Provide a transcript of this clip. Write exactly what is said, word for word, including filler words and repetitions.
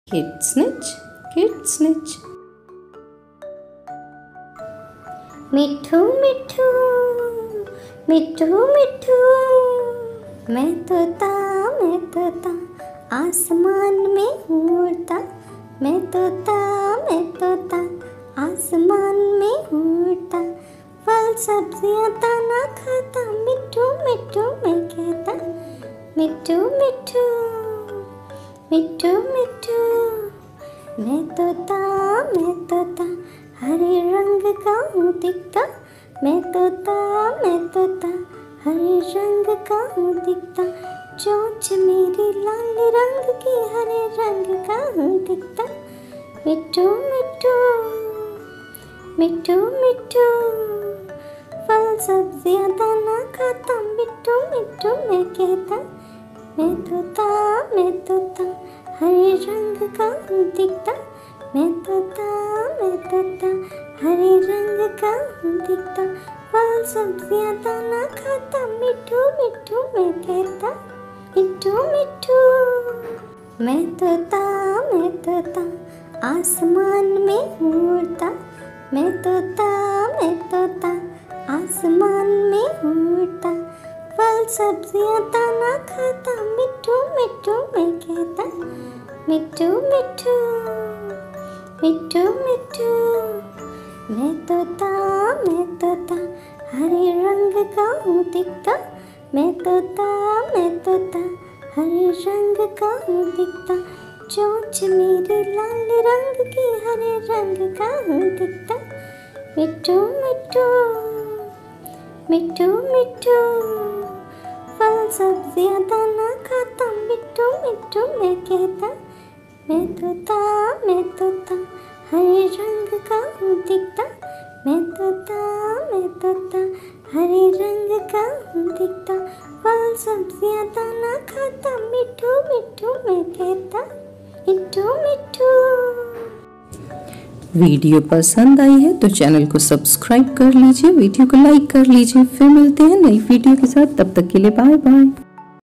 KidsNiche, KidsNiche। मिट्ठू मिट्ठू मिट्ठू मिट्ठू, मैं तोता मैं तोता आसमान में उड़ता, मैं तोता मैं तोता आसमान में उड़ता, फल सब्जियां दाना खाता, मिट्ठू मिट्ठू मैं कहता, मिट्ठू मिट्ठू मिट्ठू मिट्ठू, मैं तोता मैं तोता हरे रंग का हूँ दिखता, मैं तोता मैं तोता हरे रंग का हूँ दिखता, चोंच मेरी लाल रंग की हरे रंग का हूँ दिखता, मिट्ठू मिट्ठू मिट्ठू मिट्ठू, फल सब्जियां दाना खाता, मिट्ठू मिट्ठू मैं कहता, मैं तोता मैं तोता हरे रंग का हूँ दिखता, मैं तोता मैं तोता हरे रंग का हूँ दिखता, फल सब्जियां दाना खाता, मिट्ठू मिट्ठू मैं कहता, मिट्ठू मिट्ठू, मैं तोता मैं तोता आसमान में उड़ता, मैं तोता मैं तोता आसमान में उड़ता, फल सब्जियां दाना खाता, मिट्ठू मिट्ठू मैं कहता, मिट्ठू मिट्ठू मिट्ठू मिट्ठू, मैं तोता मैं तोता हरे रंग का हूँ दिखता, मैं तोता मैं तोता हरे रंग का हूँ दिखता, चोंच मेरी लाल रंग की हरे रंग का हूँ दिखता, मिट्ठू मिट्ठू मिट्ठू मिट्ठू, फल सब्जियां दाना खाता, मिट्ठू मिट्ठू मैं कहता, मैं तोता मैं तोता हरे रंग का हूँ दिखता, मैं तोता मैं तोता हरे रंग का हूँ दिखता, फल सब्जियां दाना खाता, मिट्ठू मिट्ठू मैं कहता, मिट्ठू मिट्ठू। वीडियो पसंद आई है तो चैनल को सब्सक्राइब कर लीजिए, वीडियो को लाइक कर लीजिए। फिर मिलते हैं नई वीडियो के साथ, तब तक के लिए बाय बाय।